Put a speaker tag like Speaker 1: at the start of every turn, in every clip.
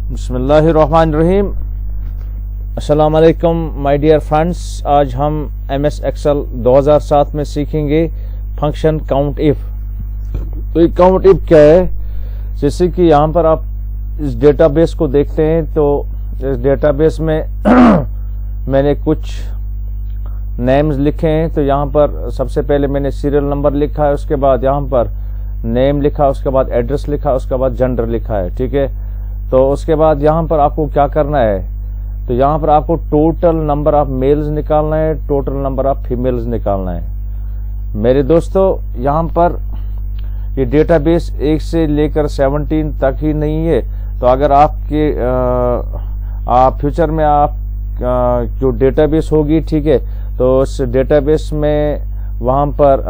Speaker 1: बिस्मिल्लाहिर्रहमानिर्रहीम। अस्सलाम वालेकुम माय डियर फ्रेंड्स। आज हम MS एक्सेल 2007 में सीखेंगे फंक्शन काउंट इफ। तो ये काउंट इफ क्या है? जैसे कि यहाँ पर आप इस डेटाबेस को देखते हैं तो इस डेटाबेस में मैंने कुछ नेम्स लिखे हैं। तो यहाँ पर सबसे पहले मैंने सीरियल नंबर लिखा है, उसके बाद यहाँ पर नेम लिखा, उसके बाद एड्रेस लिखा, उसके बाद जेंडर लिखा है। ठीक है, तो उसके बाद यहाँ पर आपको क्या करना है? तो यहाँ पर आपको टोटल नंबर ऑफ मेल्स निकालना है, टोटल नंबर ऑफ फीमेल्स निकालना है। मेरे दोस्तों, यहाँ पर ये डेटाबेस 1 से लेकर 17 तक ही नहीं है। तो अगर आपके आप फ्यूचर में आप जो डेटाबेस होगी, ठीक है, तो उस डेटाबेस में वहाँ पर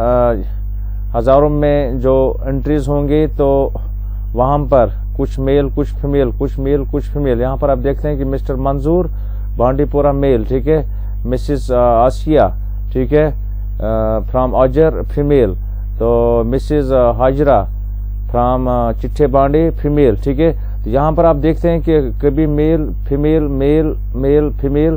Speaker 1: हजारों में जो एंट्रीज होंगे, तो वहाँ पर कुछ मेल कुछ फीमेल, कुछ मेल कुछ फीमेल। यहाँ पर आप देखते हैं कि मिस्टर मंजूर बांडीपुरा मेल, ठीक है, मिसिस आसिया, ठीक है, फ्रॉम अजर फीमेल, तो मिसिस हाजरा फ्रॉम चिट्ठे बांडी फीमेल। ठीक है, तो यहाँ पर आप देखते हैं कि कभी male female male male female.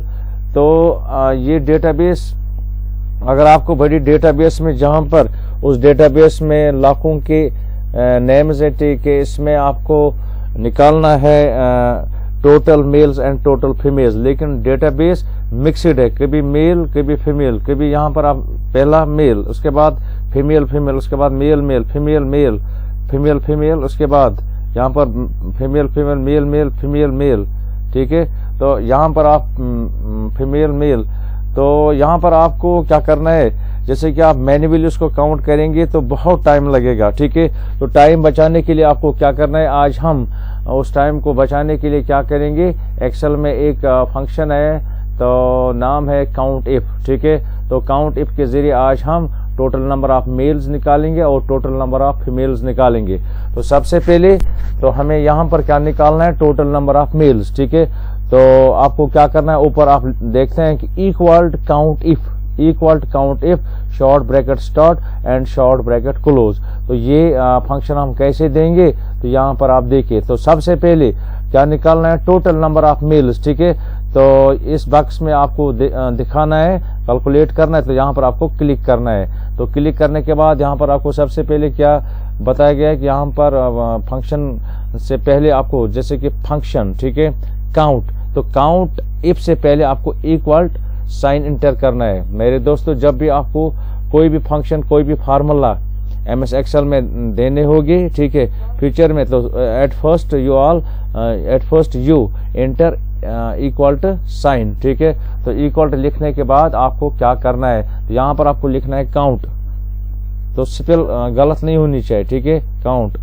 Speaker 1: तो ये डेटाबेस, अगर आपको बड़ी डेटाबेस में, जहाँ पर उस डेटाबेस में लाखों के नेम्स है, ठीक है, इसमें आपको निकालना है total males and total females. लेकिन डेटाबेस मिक्सड है, कभी मेल कभी फीमेल, कभी यहाँ पर आप पहला मेल, उसके बाद फीमेल फीमेल, उसके बाद male male female male female female, उसके बाद यहाँ पर female female male male female male. ठीक है, तो यहाँ पर आप फीमेल मेल। तो यहाँ पर आपको क्या करना है? जैसे कि आप मैन्युअली उसको काउंट करेंगे तो बहुत टाइम लगेगा। ठीक है, तो टाइम बचाने के लिए आपको क्या करना है? आज हम उस टाइम को बचाने के लिए क्या करेंगे? एक्सेल में एक फंक्शन है, तो नाम है काउंट इफ। ठीक है, तो काउंट इफ के जरिए आज हम टोटल नंबर ऑफ मेल्स निकालेंगे और टोटल नंबर ऑफ फीमेल्स निकालेंगे। तो सबसे पहले तो हमें यहाँ पर क्या निकालना है? Total number of males. ठीक है, तो आपको क्या करना है? ऊपर आप देखते हैं कि equal count if, equal count if short bracket start and short bracket close. तो ये फंक्शन हम कैसे देंगे? तो यहाँ पर आप देखिए, तो सबसे पहले क्या निकालना है? Total number of males. ठीक है, तो इस बॉक्स में आपको दिखाना है, कैलकुलेट करना है। तो यहाँ पर आपको क्लिक करना है। तो क्लिक करने के बाद यहाँ पर आपको सबसे पहले क्या बताया गया है कि यहाँ पर फंक्शन से पहले आपको, जैसे कि फंक्शन, ठीक है, काउंट, तो काउंट इफ से पहले आपको इक्वल साइन इंटर करना है। मेरे दोस्तों, जब भी आपको कोई भी फंक्शन, कोई भी फार्मूला MS एक्सेल में देने होगी, ठीक है, फ्यूचर में, तो at first you enter equal sign. ठीक है, तो इक्वल लिखने के बाद आपको क्या करना है? तो यहाँ पर आपको लिखना है काउंट, तो स्पेल गलत नहीं होनी चाहिए। ठीक है, काउंट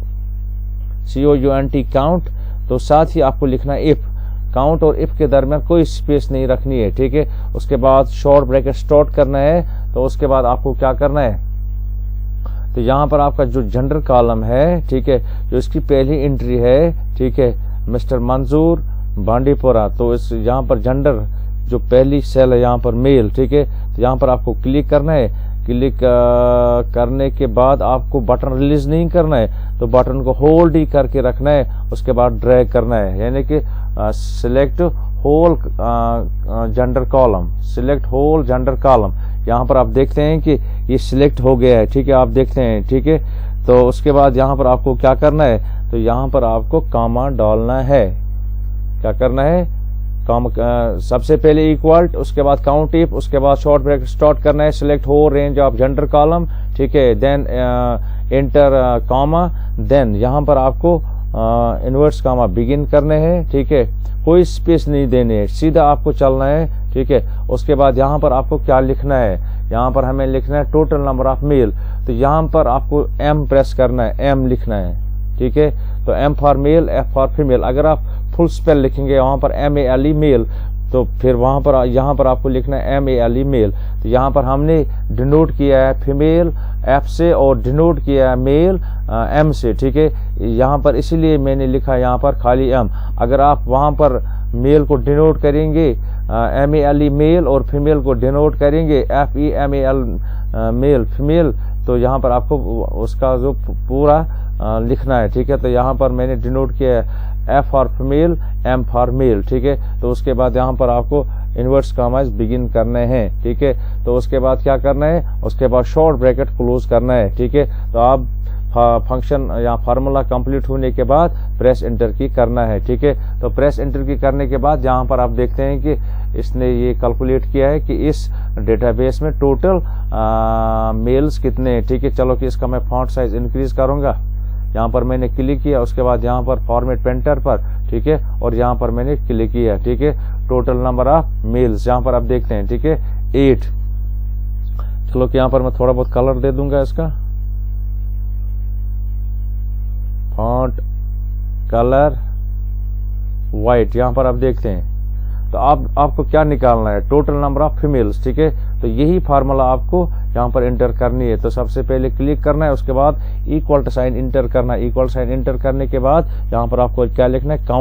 Speaker 1: COUNT काउंट। तो साथ ही आपको लिखना है इफ। काउंट और इफ के दरमियान कोई स्पेस नहीं रखनी है। ठीक है, उसके बाद शॉर्ट ब्रैकेट स्टार्ट करना है। तो उसके बाद आपको क्या करना है? तो यहाँ पर आपका जो जेंडर कॉलम है, ठीक है, जो इसकी पहली एंट्री है, ठीक है, मिस्टर मंजूर बांडीपुरा, तो इस यहाँ पर जेंडर जो पहली सेल है यहाँ पर मेल। ठीक है, तो यहाँ पर आपको क्लिक करना है। क्लिक करने के बाद आपको बटन रिलीज नहीं करना है, तो बटन को होल्ड ही करके रखना है, उसके बाद ड्रैग करना है, यानी कि select whole gender column, select whole gender column. यहाँ पर आप देखते हैं कि ये सिलेक्ट हो गया है। ठीक है, आप देखते हैं। ठीक है, तो उसके बाद यहाँ पर आपको क्या करना है? तो यहाँ पर आपको कॉमा डालना है। क्या करना है? सबसे पहले इक्वल, उसके बाद काउंट इफ, उसके बाद शॉर्ट ब्रैकेट स्टार्ट करना है, select whole range of gender column. ठीक है, देन एंटर कॉमा, देन यहाँ पर आपको इनवर्स कॉमा बिगिन करने हैं। ठीक है, कोई स्पेस नहीं देने है, सीधा आपको चलना है। ठीक है, उसके बाद यहाँ पर आपको क्या लिखना है? यहाँ पर हमें लिखना है टोटल नंबर ऑफ मेल। तो यहाँ पर आपको M प्रेस करना है, M लिखना है। ठीक है, तो M for male, F for female. अगर आप फुल स्पेल लिखेंगे वहां पर MALE मेल, तो फिर वहां पर यहाँ पर आपको लिखना है MALE मेल। तो यहाँ पर हमने डिनोट किया है फीमेल F से और डिनोट किया है मेल M से। ठीक है, यहाँ पर इसीलिए मैंने लिखा यहाँ पर खाली M। अगर आप वहां पर मेल को डिनोट करेंगे MALE मेल और फीमेल को डिनोट करेंगे FEMAL मेल फीमेल, तो यहाँ पर आपको उसका जो पूरा लिखना है। ठीक है, तो यहाँ पर मैंने डिनोट किया है F for female, M for male, ठीक है। तो उसके बाद यहाँ पर आपको इन्वर्स कॉमास बिगिन करने हैं, ठीक है। तो उसके बाद क्या करना है, उसके बाद शॉर्ट ब्रैकेट क्लोज करना है, ठीक है। तो आप फंक्शन या फार्मूला कंप्लीट होने के बाद प्रेस एंटर की करना है, ठीक है। तो प्रेस एंटर की करने के बाद यहाँ पर आप देखते हैं कि इसने ये कैलकुलेट किया है कि इस डेटाबेस में टोटल मेल्स कितने हैं, ठीक है। चलो कि इसका मैं फॉन्ट साइज इंक्रीज करूंगा। यहाँ पर मैंने क्लिक किया, उसके बाद यहाँ पर फॉर्मेट पेंटर पर, ठीक है, और यहाँ पर मैंने क्लिक किया, ठीक है। टोटल नंबर ऑफ मेल्स यहाँ पर आप देखते हैं, ठीक है, 8। चलो कि यहाँ पर मैं थोड़ा बहुत कलर दे दूंगा इसका, फॉन्ट कलर वाइट, यहाँ पर आप देखते हैं। तो आपको क्या निकालना है, टोटल नंबर ऑफ फीमेल्स, ठीक है। तो यही फार्मूला आपको यहाँ पर इंटर करनी है। तो सबसे पहले क्लिक करना है, उसके बाद इक्वल साइन इंटर करना है। इक्वल साइन इंटर करने के बाद यहाँ पर आपको क्या लिखना है,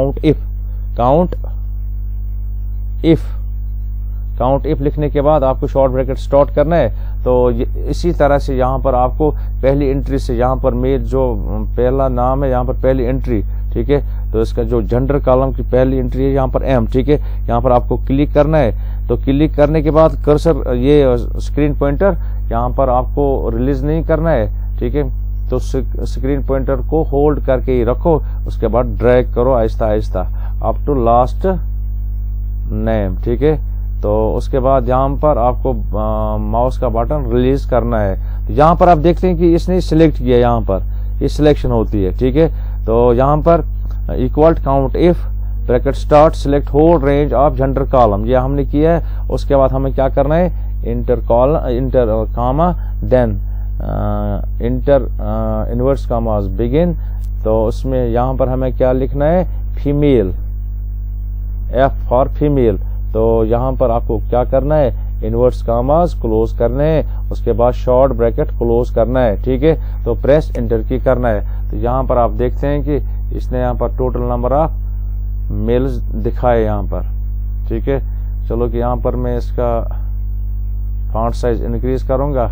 Speaker 1: काउंट इफ लिखने के बाद आपको शॉर्ट ब्रैकेट स्टार्ट करना है। तो इसी तरह से यहाँ पर आपको पहली एंट्री से यहाँ पर मेल जो पहला नाम है, यहाँ पर पहली एंट्री, ठीक है। तो इसका जो जेंडर कॉलम की पहली एंट्री है यहाँ पर M, ठीक है। यहाँ पर आपको क्लिक करना है। तो क्लिक करने के बाद कर्सर ये स्क्रीन पॉइंटर यहाँ पर आपको रिलीज नहीं करना है, ठीक है। तो स्क्रीन पॉइंटर को होल्ड करके ही रखो, उसके बाद ड्रैग करो Aahista Aahista up to last name, ठीक है। तो उसके बाद यहाँ पर आपको माउस का बटन रिलीज करना है। तो यहाँ पर आप देखते हैं कि इसने सिलेक्ट किया, यहाँ पर ये सिलेक्शन होती है, ठीक है। तो यहाँ पर equal count if bracket start select whole range of gender column, ये हमने किया है। उसके बाद हमें क्या करना है, enter comma then enter inverse commas begin. तो उसमें यहाँ पर हमें क्या लिखना है, फीमेल, F फॉर फीमेल। तो यहाँ पर आपको क्या करना है, इनवर्स कामास क्लोज करने हैं, उसके बाद शॉर्ट ब्रैकेट क्लोज करना है, ठीक है। तो प्रेस एंटर की करना है। तो यहाँ पर आप देखते हैं कि इसने यहाँ पर टोटल नंबर ऑफ मेल्स दिखाए यहाँ पर, ठीक है। चलो कि यहाँ पर मैं इसका फॉन्ट साइज इंक्रीज करूंगा,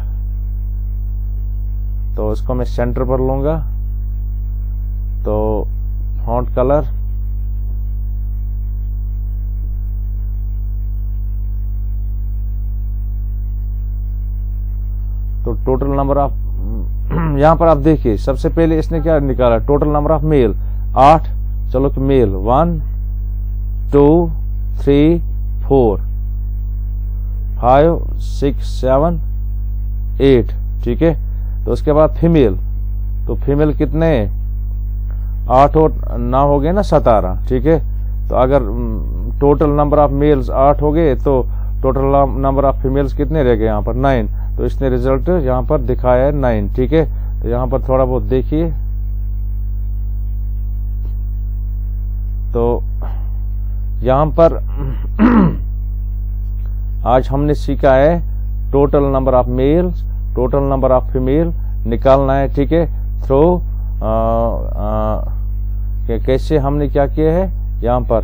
Speaker 1: तो इसको मैं सेंटर पर लूंगा। तो फॉन्ट कलर तो टोटल नंबर ऑफ यहाँ पर आप देखिए सबसे पहले इसने क्या निकाला, टोटल नंबर ऑफ मेल 8। चलो कि मेल 1 2 3 4 5 6 7 8, ठीक है। तो उसके बाद फीमेल, तो फीमेल कितने 8 और 9 हो गए ना 17, ठीक है। तो अगर टोटल नंबर ऑफ मेल्स 8 हो गए तो टोटल नंबर ऑफ फीमेल्स कितने रह गए यहाँ पर 9। तो इसने रिजल्ट यहाँ पर दिखाया है 9, ठीक है। तो यहाँ पर थोड़ा बहुत देखिए, तो यहाँ पर आज हमने सीखा है total number of males, total number of female निकालना है, ठीक है। थ्रो कैसे हमने क्या किया है, यहाँ पर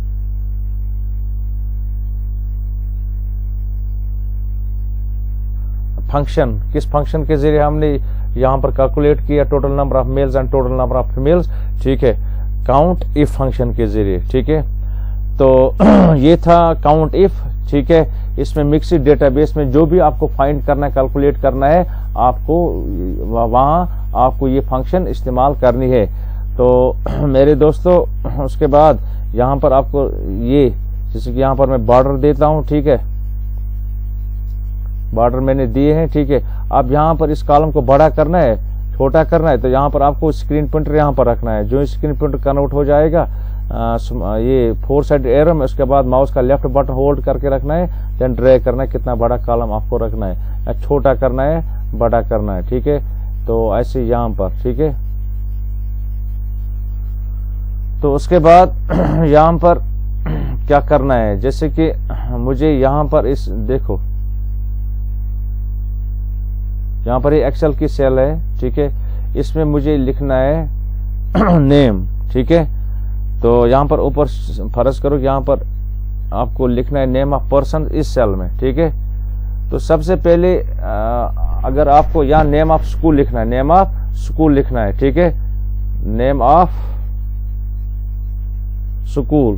Speaker 1: फंक्शन, किस फंक्शन के जरिए हमने यहाँ पर कैलकुलेट किया total number of males and total number of females, ठीक है, काउंट इफ फंक्शन के जरिए, ठीक है। तो ये था काउंट इफ, ठीक है। इसमें मिक्स्ड डेटाबेस में जो भी आपको फाइंड करना है, कैलकुलेट करना है, आपको वहां आपको ये फंक्शन इस्तेमाल करनी है। तो मेरे दोस्तों उसके बाद यहाँ पर आपको ये, जैसे कि यहाँ पर मैं बॉर्डर देता हूँ, ठीक है, बॉर्डर मैंने दिए हैं, ठीक है। अब यहाँ पर इस कॉलम को बड़ा करना है, छोटा करना है, तो यहाँ पर आपको स्क्रीन पॉइंटर यहाँ पर रखना है। जो स्क्रीन पॉइंटर कन्वर्ट हो जाएगा ये 4 साइड एरो में, उसके बाद माउस का लेफ्ट बटन होल्ड करके रखना है, देन ड्रैग करना है, कितना बड़ा कॉलम आपको रखना है, या छोटा करना है, बड़ा करना है, ठीक है। तो ऐसे यहाँ पर, ठीक है। तो उसके बाद यहाँ पर क्या करना है, जैसे कि मुझे यहाँ पर इस देखो, यहाँ पर ये एक्सेल की सेल है, ठीक है। इसमें मुझे लिखना है नेम, ठीक है। तो यहाँ पर ऊपर फर्ज करो, यहाँ पर आपको लिखना है नेम ऑफ पर्सन इस सेल में, ठीक है। तो सबसे पहले अगर आपको यहाँ नेम ऑफ स्कूल लिखना है, नेम ऑफ स्कूल लिखना है, ठीक है, नेम ऑफ स्कूल।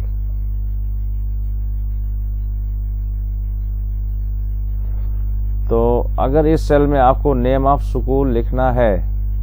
Speaker 1: तो अगर इस सेल में आपको नेम ऑफ स्कूल लिखना है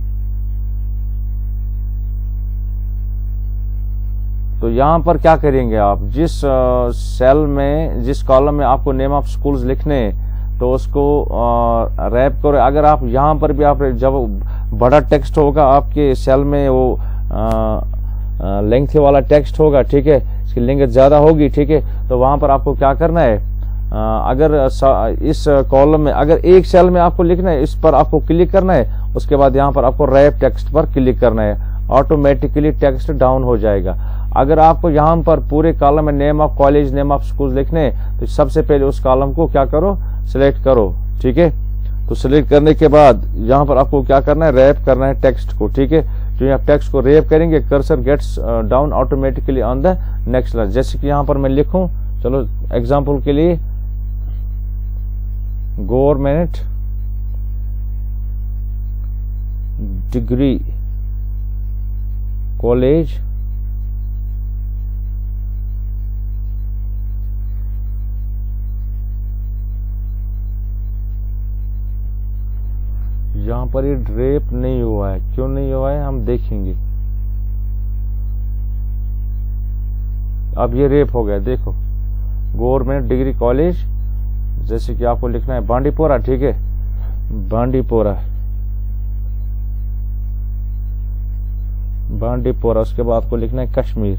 Speaker 1: तो यहां पर क्या करेंगे आप, जिस सेल में जिस कॉलम में आपको नेम ऑफ स्कूल्स लिखने तो उसको रैप करो। अगर आप यहां पर भी आप जब बड़ा टेक्स्ट होगा आपके सेल में, वो लेंथ वाला टेक्स्ट होगा, ठीक है, इसकी लेंथ ज्यादा होगी, ठीक है, तो वहां पर आपको क्या करना है, अगर इस कॉलम में अगर एक सेल में आपको लिखना है, इस पर आपको क्लिक करना है, उसके बाद यहां पर आपको रैप टेक्स्ट पर क्लिक करना है, ऑटोमेटिकली टेक्स्ट डाउन हो जाएगा। अगर आपको यहां पर पूरे कॉलम में name of college, name of school लिखने हैं तो सबसे पहले उस कॉलम को क्या करो, सिलेक्ट करो, ठीक है। तो सिलेक्ट करने के बाद यहां पर आपको क्या करना है, रैप करना है टेक्स्ट को, ठीक है। जो यहाँ टेक्स्ट को रैप करेंगे, cursor gets down automatically on the next line. जैसे कि यहां पर मैं लिखूं, चलो एग्जांपल के लिए, गवर्नमेंट डिग्री कॉलेज यहां पर ये ड्रेप नहीं हुआ है, क्यों नहीं हुआ है हम देखेंगे। अब ये रेप हो गया, देखो, गवर्नमेंट डिग्री कॉलेज, जैसे कि आपको लिखना है बांडीपोरा, ठीक है, बांडीपोरा, बांडीपोरा, उसके बाद आपको लिखना है कश्मीर।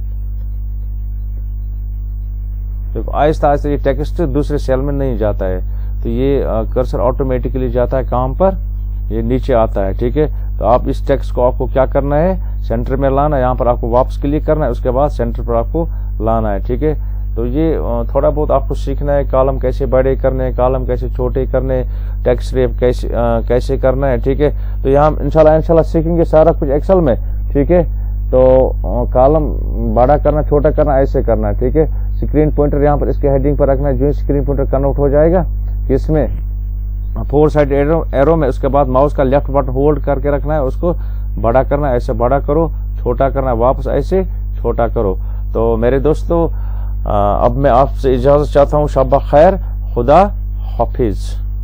Speaker 1: देखो आहिस्ता आहिस्ता ये टेक्स्ट दूसरे सेल में नहीं जाता है, तो ये कर्सर ऑटोमेटिकली जाता है काम पर, ये नीचे आता है, ठीक है। तो आप इस टेक्स्ट को आपको क्या करना है, सेंटर में लाना है, यहाँ पर आपको वापस क्लिक करना है, उसके बाद सेंटर पर आपको लाना है, ठीक है। तो ये थोड़ा बहुत आपको सीखना है, कॉलम कैसे बड़े करने, कॉलम कैसे छोटे करने, टेक्स्ट रैप कैसे करना है, ठीक है। तो यहाँ इंशाल्लाह सीखेंगे सारा कुछ एक्सेल में, ठीक है। तो कॉलम बड़ा करना, छोटा करना, ऐसे करना है, ठीक है। स्क्रीन पॉइंटर यहाँ पर इसके हेडिंग पर रखना है, जो स्क्रीन पॉइंटर कन्वर्ट हो जाएगा किसमें, 4 साइड एरो में, उसके बाद माउस का लेफ्ट बटन होल्ड करके रखना है, उसको बड़ा करना है, ऐसे बड़ा करो, छोटा करना है, वापस ऐसे छोटा करो। तो मेरे दोस्तों अब मैं आपसे इजाजत चाहता हूँ, शब खैर, खुदा हाफिज।